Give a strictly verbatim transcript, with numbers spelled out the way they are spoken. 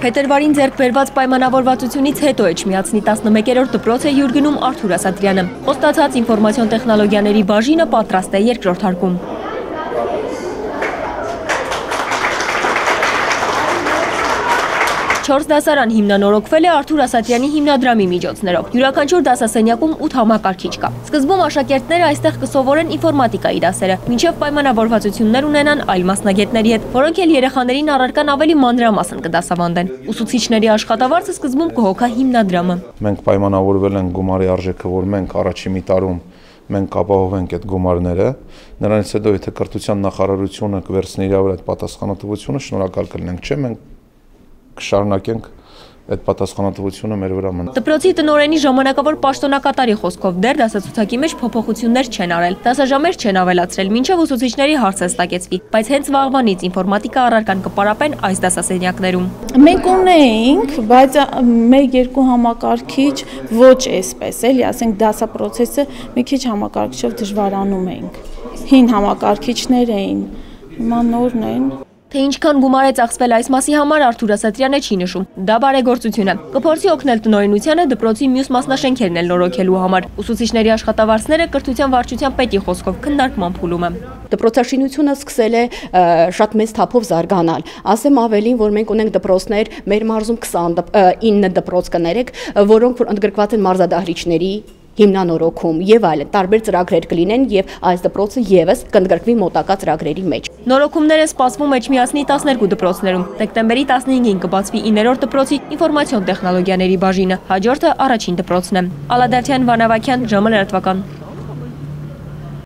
Փետրվարին ձեռք բերված պայմանավորվածությունից հետո Էջմիածնի տասնմեկերորդ դպրոց է յուր գնում Արթուր Ասատրյանը։ Խոստացած ինֆորմացիոն տեխնոլոգիաների բաժինը պատրաստ է երկրորդ հարկում։ Չորս դասարան հիմնանորոգվել է Արթուր Ասատրյանի հիմնադրամի միջոցներով։ Յուրաքանչյուր դասասենյակում ութ համակարգիչ կա։ Սկզբում աշակերտները այստեղ կսովորեն ինֆորմատիկայի դասերը, մինչև պայմանավորվածություններ ունենան այլ մասնագետների հետ, որոնք էլ երեխաներին առարկան ավելի մանրամասն կդասավանդեն։ Ուսուցիչների աշխատավարձը սկզբում կհոգա հիմնադրամը։ Մենք պայմանավորվել ենք գումարի արժեքը, որ մենք առաջին մի տարում մենք ապահովենք այդ գումարները, նրանից հետո եթե կրթության նախարարությունը կվերցնի իր վրա այդ պատասխանատվությունը, շնորհակալ կլինենք, չէ՞ մենք կշարունակենք այդ պատասխանատվությունը մեր վրա մնա։ Դպրոցի տնօրենի ժամանակավոր պաշտոնակատարի խոսքով դեռ դասացուցակի մեջ փոփոխություններ չեն արել, դասաժամեր չեն ավելացրել, մինչև ուսուցիչների հարցը ստակեցվի, բայց հենց վաղվանից ինֆորմատիկա առարկան կպարապեն այս դասասենյակներում։ Մենք ունեինք, բայց մեր երկու համակարգիչ ոչ էսպես էլի, ասենք դասապրոցեսը մի քիչ համակարգիչով դժվարանում էինք։ Հին համակարգիչներ էին, հիմա նորն են։ Թե ինչքան գումար է ծախսվել այս մասի համար Արթուր Ասատրյանը չի նշում։ Դա բարեգործություն է։ Կփորձի օգնել տնօրենությանը դպրոցի մյուս մասնաշենքերն էլ նորոգելու համար։ Ուսուցիչների աշխատավարձները կրթության վարչության պետի խոսքով քննարկման փուլում է։ Դպրոցաշինությունը սկսել է շատ մեծ թափով զարգանալ։ Ասեմ ավելին, որ մենք ունենք դպրոցներ, մեր մարզում ինը դպրոց կներեք, որոնք որ ընդգրկված են մարզադահլիճների հիմնանորոգում եւ այլն, տարբեր ծրագրեր կլինեն եւ այս դպրոցը եւս կընդգրկվի մոտակա ծրագրերի մեջ։ Նորոգումները սպասվում Էջմիածնի տասներկու դպրոցներում։ Դեկտեմբերի տասնհինգին կբացվի իններորդ դպրոցի ինֆորմացիոն տեխնոլոգիաների բաժինը, հաջորդը առաջին դպրոցն է։ Ալադարթյան, Վանավակյան, ժամը լրատվական։